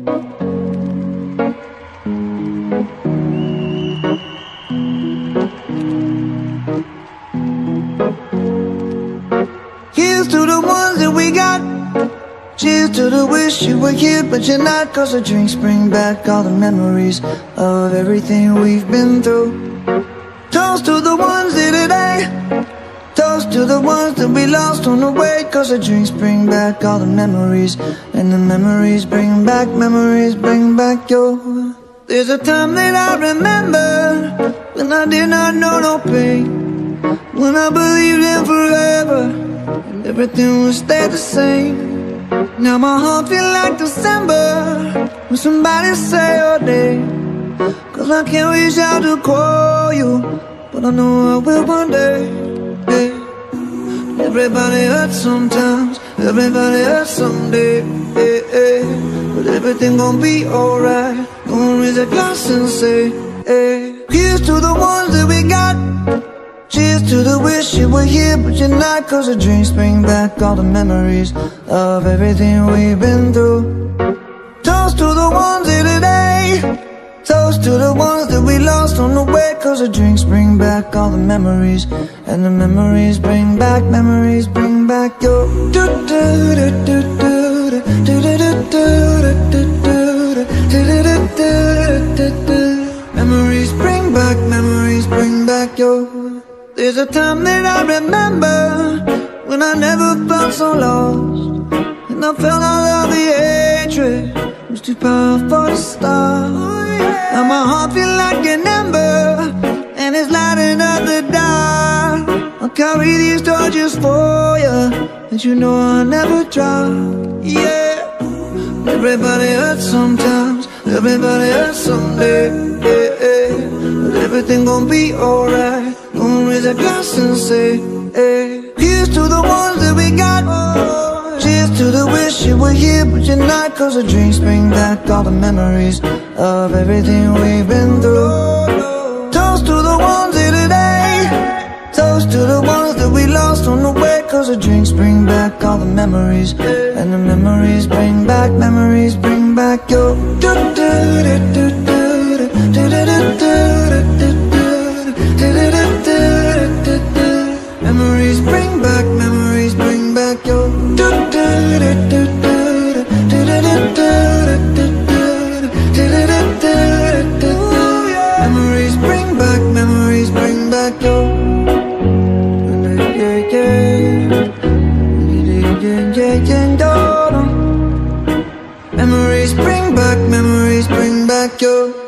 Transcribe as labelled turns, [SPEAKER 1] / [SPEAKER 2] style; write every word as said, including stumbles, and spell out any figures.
[SPEAKER 1] Here's to the ones that we got. Cheers to the wish you were here but you're not, 'cause the drinks bring back all the memories of everything we've been through. Toast to the ones here today. Toast to the ones that we lost on the way, 'cause the drinks bring back all the memories, and the memories bring back, memories bring back your. There's a time that I remember when I did not know no pain, when I believed in forever and everything would stay the same. Now my heart feel like December when somebody say your name, 'cause I can't reach out to call you, but I know I will one day. Hey. Everybody hurts sometimes, everybody hurts someday. Hey, hey. But everything gon' be alright. Gonna raise a glass and say, hey. Here's to the ones that we got. Cheers to the wish you were here but you're not, 'cause the drinks bring back all the memories of everything we've been through. Toast to the ones here today. Toast to the ones that we lost on the way, 'cause the drinks bring back all the memories, and the memories bring back, memories bring back your. Memories bring back, memories bring back your. There's a time that I remember when I never felt so lost, and I felt all of the hatred was too powerful to stop. Now my heart feel like an ember, and it's lighting up the dark. I'll carry these torches for you, and you know I'll never drop. Yeah. Everybody hurts sometimes, everybody hurts someday. Yeah, yeah. But everything gon' be alright. Gonna raise a glass and say, hey. Here's to the ones that we got. Cheers to the wish you were here but you're not, 'cause the drinks bring back all the memories of everything we've been through. Toast to the ones here today. Toast to the ones that we lost on the way, 'cause the drinks bring back all the memories, and the memories bring back, memories bring back your. Memories bring back, memories bring back your. Memories bring back, memories bring back your. Memories bring back, memories bring back your.